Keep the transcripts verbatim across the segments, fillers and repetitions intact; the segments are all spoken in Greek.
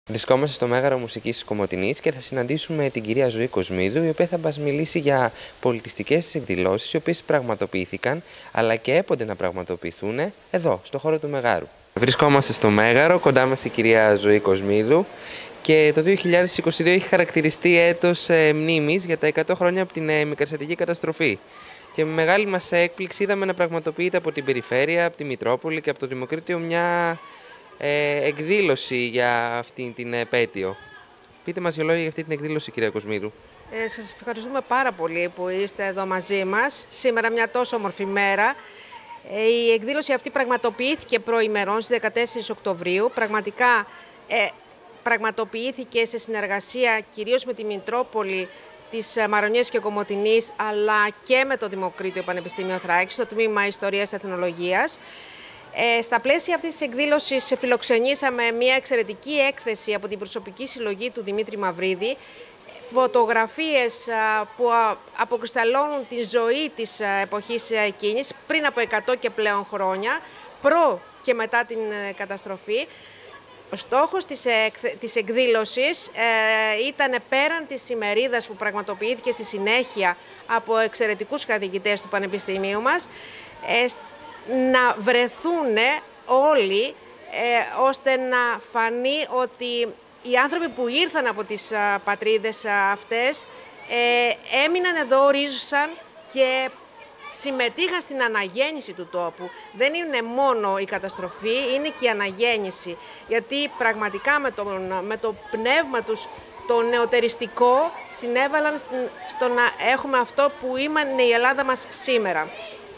Βρισκόμαστε στο Μέγαρο Μουσικής της Κομοτηνής και θα συναντήσουμε την κυρία Ζωή Κοσμίδου, η οποία θα μας μιλήσει για πολιτιστικές εκδηλώσεις, οι οποίες πραγματοποιήθηκαν, αλλά και έπονται να πραγματοποιηθούν εδώ, στο χώρο του Μεγάρου. Βρισκόμαστε στο Μέγαρο, κοντά μας η κυρία Ζωή Κοσμίδου, και το δύο χιλιάδες είκοσι δύο έχει χαρακτηριστεί έτος ε, μνήμης για τα εκατό χρόνια από την ε, μικρασιατική καταστροφή. Και με μεγάλη μας έκπληξη είδαμε να πραγματοποιείται από την περιφέρεια, από τη Μητρόπολη και από το Δημοκρίτιο μια ε, εκδήλωση για αυτή την επέτειο. Πείτε μας δύο λόγια για αυτή την εκδήλωση, κυρία Κοσμίδου. Ε, σας ευχαριστούμε πάρα πολύ που είστε εδώ μαζί μας. Σήμερα μια τόσο όμορφη μέρα. Ε, η εκδήλωση αυτή πραγματοποιήθηκε προημερών στις δεκατέσσερις Οκτωβρίου. Πραγματικά ε, πραγματοποιήθηκε σε συνεργασία κυρίως με τη Μητρόπολη της Μαρονίας και Κομοτηνής, αλλά και με το Δημοκρίτιο Πανεπιστήμιο Θράκης, στο τμήμα Ιστορίας και Εθνολογίας. Ε, στα πλαίσια αυτής της εκδήλωσης φιλοξενήσαμε μια εξαιρετική έκθεση από την προσωπική συλλογή του Δημήτρη Μαυρίδη, φωτογραφίες α, που α, αποκρισταλώνουν τη ζωή της α, εποχής εκείνης, πριν από εκατό και πλέον χρόνια, προ και μετά την ε, καταστροφή. Ο στόχος της, εκ, της εκδήλωσης ε, ήταν πέραν της ημερίδας που πραγματοποιήθηκε στη συνέχεια από εξαιρετικούς καθηγητές του Πανεπιστημίου μας, ε, να βρεθούν όλοι ε, ώστε να φανεί ότι οι άνθρωποι που ήρθαν από τις α, πατρίδες α, αυτές ε, έμειναν εδώ, ορίζουσαν και συμμετείχαν στην αναγέννηση του τόπου. Δεν είναι μόνο η καταστροφή, είναι και η αναγέννηση. Γιατί πραγματικά με το, με το πνεύμα τους, το νεοτεριστικό, συνέβαλαν στο να έχουμε αυτό που είναι η Ελλάδα μας σήμερα.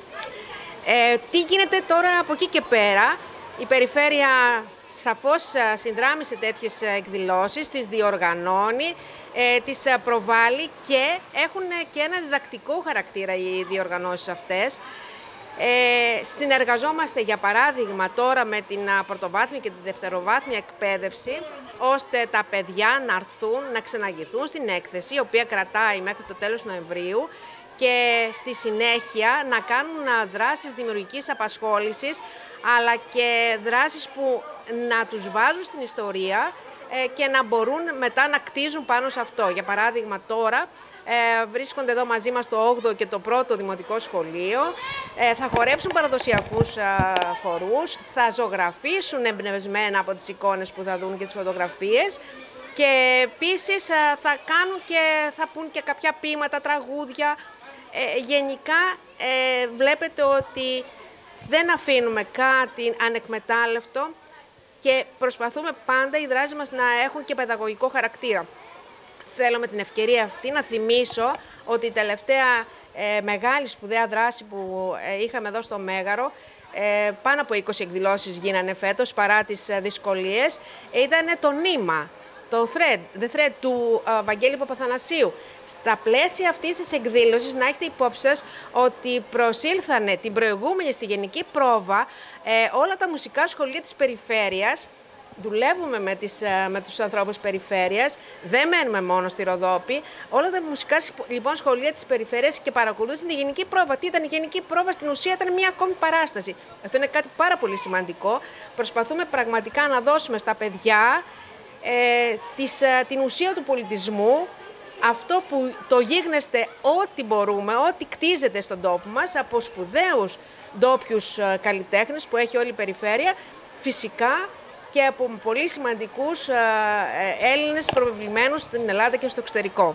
Ε, τι γίνεται τώρα από εκεί και πέρα? Η περιφέρεια σαφώς συνδράμει σε τέτοιες εκδηλώσεις, τις διοργανώνει, ε, τις προβάλλει και έχουν και ένα διδακτικό χαρακτήρα οι διοργανώσεις αυτές. Ε, συνεργαζόμαστε για παράδειγμα τώρα με την πρωτοβάθμια και τη δευτεροβάθμια εκπαίδευση, ώστε τα παιδιά να έρθουν, να ξεναγηθούν στην έκθεση, η οποία κρατάει μέχρι το τέλος Νοεμβρίου, και στη συνέχεια να κάνουν δράσεις δημιουργικής απασχόλησης, αλλά και δράσεις που να τους βάζουν στην ιστορία και να μπορούν μετά να κτίζουν πάνω σε αυτό. Για παράδειγμα τώρα ε, βρίσκονται εδώ μαζί μας το όγδοο και το πρώτο δημοτικό σχολείο, ε, θα χορέψουν παραδοσιακούς ε, χορούς, θα ζωγραφίσουν εμπνευσμένα από τις εικόνες που θα δουν και τις φωτογραφίες, και επίσης θα κάνουν και θα πούν και κάποια ποίηματα, τραγούδια. Ε, γενικά ε, βλέπετε ότι δεν αφήνουμε κάτι ανεκμετάλλευτο και προσπαθούμε πάντα οι δράσεις μας να έχουν και παιδαγωγικό χαρακτήρα. Θέλω με την ευκαιρία αυτή να θυμίσω ότι η τελευταία ε, μεγάλη σπουδαία δράση που ε, είχαμε εδώ στο Μέγαρο, ε, πάνω από είκοσι εκδηλώσεις γίνανε φέτος παρά τις ε, δυσκολίες, ήταν το νήμα. Το thread, the thread του uh, Βαγγέλη Παπαθανασίου. Στα πλαίσια αυτής της εκδήλωσης να έχετε υπόψη σας ότι προσήλθανε την προηγούμενη στη γενική πρόβα ε, όλα τα μουσικά σχολεία της περιφέρειας. Δουλεύουμε με, τις, με τους ανθρώπους της περιφέρειας, δεν μένουμε μόνο στη Ροδόπη. Όλα τα μουσικά λοιπόν σχολεία της περιφέρειας και παρακολούθησαν τη γενική πρόβα. Τι ήταν η γενική πρόβα? Στην ουσία ήταν μια ακόμη παράσταση. Αυτό είναι κάτι πάρα πολύ σημαντικό. Προσπαθούμε πραγματικά να δώσουμε στα παιδιά Ε, της, την ουσία του πολιτισμού, αυτό που το γίγνεστε ό,τι μπορούμε, ό,τι κτίζεται στον τόπο μας, από σπουδαίους ντόπιους καλλιτέχνες που έχει όλη η περιφέρεια, φυσικά και από πολύ σημαντικούς Έλληνες προβεβλημένους στην Ελλάδα και στο εξωτερικό.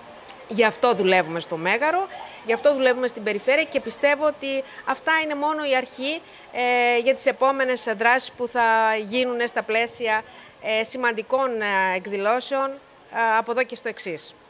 Γι' αυτό δουλεύουμε στο Μέγαρο, γι' αυτό δουλεύουμε στην περιφέρεια και πιστεύω ότι αυτά είναι μόνο η αρχή ε, για τις επόμενες δράσεις που θα γίνουν στα πλαίσια σημαντικών εκδηλώσεων από εδώ και στο εξής.